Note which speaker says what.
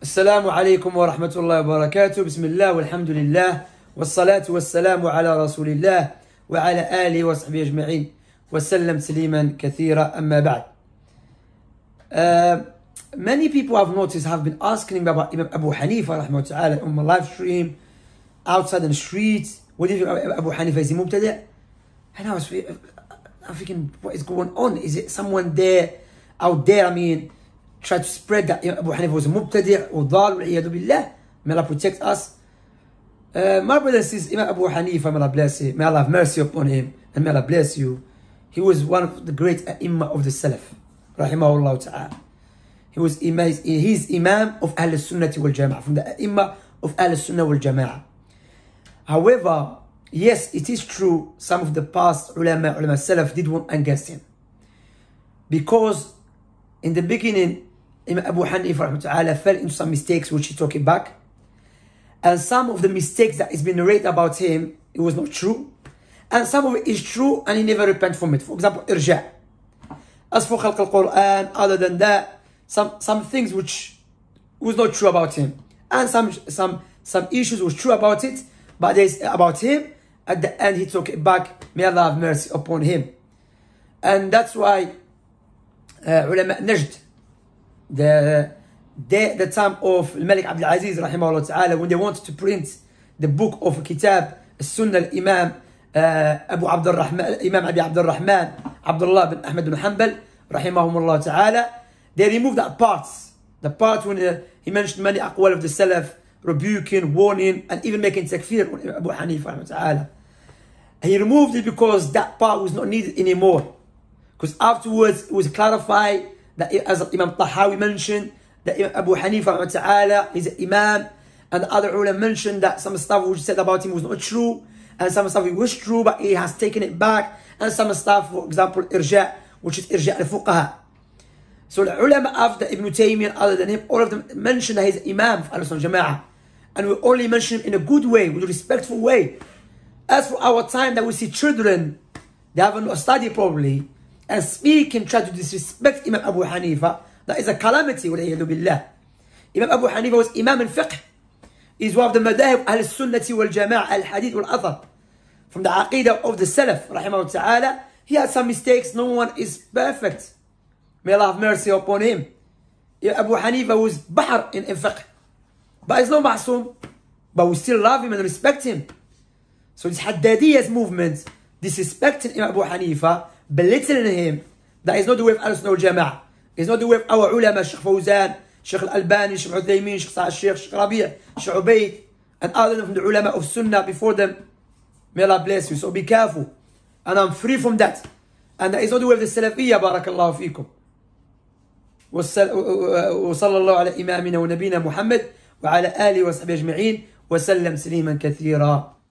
Speaker 1: السلام عليكم ورحمة الله وبركاته. بسم الله والحمد لله والصلاة والسلام على رسول الله وعلى آله وصحبه أجمعين وسلم تسليما كثيرا. أما بعد. Many people I've noticed have been asking about Imam Abu Hanifa rahmah ta'ala on my live stream, outside in the streets. What do you think about Abu Hanifa? Is he mubtadi'? And I'm thinking, what is going on? Is it someone there, out there, try to spread that Abu Hanifa was a mubtadi' or dhal, wal-'iyadu billah? May Allah protect us. My brother says, Imam Abu Hanifa, may Allah bless him, may Allah have mercy upon him, and may Allah bless you. He was one of the great Imam of the Salaf, rahimahullah ta'ala. He's Imam of Ahl-Sunnah wal Jama'ah, from the Imam of Ahl-Sunnah wal Jama'ah. However, yes, it is true, some of the past ulama Salaf did one against him. Because in the beginning, Imam Abu Hanifa fell into some mistakes which he took it back. And some of the mistakes that has been narrated about him, it was not true. And some of it is true and he never repented from it. For example, irja'. As for Khalq al-Quran, other than that, some things which was not true about him. And some issues was true about it, but there's about him, at the end he took it back. May Allah have mercy upon him. And that's why ulama Najd, the time of Malik Abdul Aziz rahimahullah ta'ala, when they wanted to print the book of Kitab Sunnah Imam Abu Abdurrahman, Imam Abi Abdurrahman Abdullah bin Ahmad bin Hanbal rahimahumullah ta'ala, they removed that parts. The part when he mentioned many aqwal of the Salaf, rebuking, warning, and even making takfir on Abu Hanifa ta'ala. He removed it because that part was not needed anymore. Because afterwards it was clarified that, as Imam Tahawi mentioned, that Abu Hanifa ta'ala is an Imam, and the other ulama mentioned that some stuff which said about him was not true, and some stuff it was true but he has taken it back, and some stuff, for example, irja', which is irja' al-fuqaha. So the ulama after Ibn Taymiyyah and other than him, all of them mentioned that he's an Imam of Ahl-Sunnah Jama'ah, and we only mention him in a good way, with a respectful way. As for our time that we see children, they haven't studied properly, and speak and try to disrespect Imam Abu Hanifa, that is a calamity, wal-'iyadu billah. Imam Abu Hanifa was Imam in fiqh. He's one of the madahib Ahl-Sunnah wal Jama'ah, al-Hadith wal-Athar. From the aqidah of the Salaf, rahimahullah ta'ala, he had some mistakes, no one is perfect. May Allah have mercy upon him. Abu Hanifa was bahr in fiqh. But he's not ma'soom. But we still love him and respect him. So this Haddadiyya's movement, disrespecting Imam Abu Hanifa, belittling him, that is not the way of Ahl-Sunnah wal Jama'ah. It's not the way of our ulama, Sheikh Fawzan, Sheikh Al-Albani, Sheikh Uthaymin, Sheikh Sa'ad Sheikh, Sheikh Rabi', Sheikh Ubayd, and others from the ulama of Sunnah before them. May Allah bless you. So be careful. And I'm free from that. And that is not the way of the Salafiyya, barakallahu fikum. وصلى الله على إمامنا ونبينا محمد وعلى آله وصحبه أجمعين وسلم تسليما كثيرا.